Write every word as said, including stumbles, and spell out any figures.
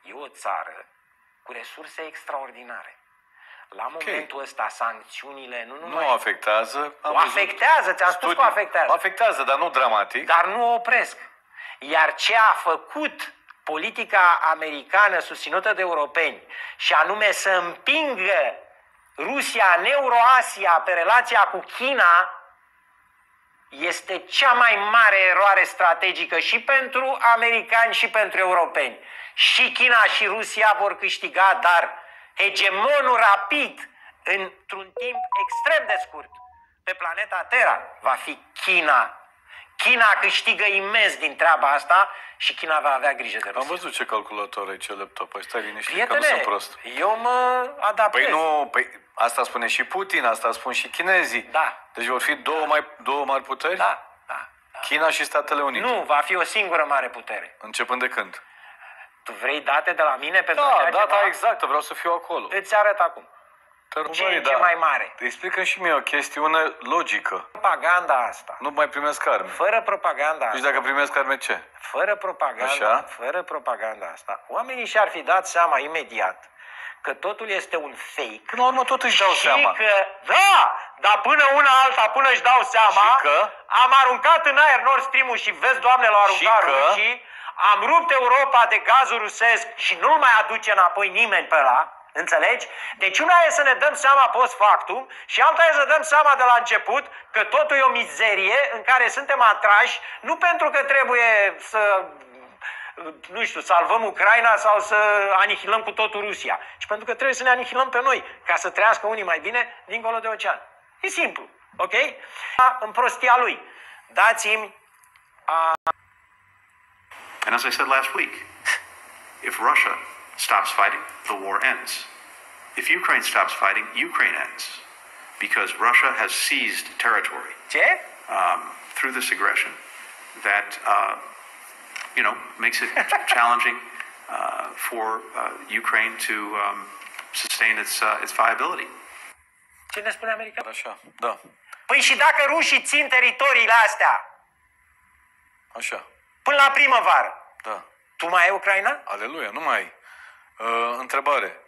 e o țară cu resurse extraordinare. La momentul okay. ăsta, sancțiunile nu numai... Nu afectează. O afectează, ți-am spus că o afectează. O afectează, dar nu dramatic. Dar nu o opresc. Iar ce a făcut politica americană susținută de europeni, și anume să împingă Rusia în Euroasia pe relația cu China, este cea mai mare eroare strategică și pentru americani și pentru europeni. Și China și Rusia vor câștiga, dar hegemonul rapid, într-un timp extrem de scurt, pe planeta Terra, va fi China. China câștigă imens din treaba asta și China va avea grijă de Rusia. Am văzut ce calculator ai, ce laptop ai. Stai liniștit, Prietene, că nu sunt prost. Eu mă adaptez. Păi nu, păi asta spune și Putin, asta spun și chinezii. Da. Deci vor fi două, da. mai, două mari puteri? Da, da, da. China și Statele Unite. Nu, va fi o singură mare putere. Începând de când? Tu vrei date de la mine pentru Da, așa data ceva? exactă, vreau să fiu acolo. Îți arăt acum. Ce e da. mai mare? Explică și mie o chestiune logică. Propaganda asta. Nu mai primesc arme. Fără propaganda asta. Deci dacă primesc arme, ce? Fără propaganda, Așa? fără propaganda asta, oamenii și-ar fi dat seama imediat că totul este un fake. Până la urmă tot își dau și seama. Că, da, dar până una alta, până își dau seama, și că? am aruncat în aer Nord Stream-ul și vezi, Doamne, l-au aruncat rușii, am rupt Europa de gazul rusesc și nu-l mai aduce înapoi nimeni pe ăla. Înțelegi? Deci una e să ne dăm seama post factum și alta e să dăm seama de la început că totul e o mizerie în care suntem atrași, nu pentru că trebuie să, nu știu, salvăm Ucraina sau să anihilăm cu totul Rusia, ci pentru că trebuie să ne anihilăm pe noi, ca să trăiască unii mai bine dincolo de ocean. E simplu, ok? În prostia lui. Dați-mi a... And as I said last week, if Russia stops fighting, the war ends. If Ukraine stops fighting, Ukraine ends. Because Russia has seized territory Ce? um, through this aggression that, uh, you know, makes it challenging uh, for uh, Ukraine to um, sustain its, uh, its viability. Ce ne spune America? Așa, da. Păi și dacă rușii țin teritoriile astea Așa. până la primăvară, Da. tu mai ai Ucraina? Aleluia, nu mai ai. Uh, întrebare.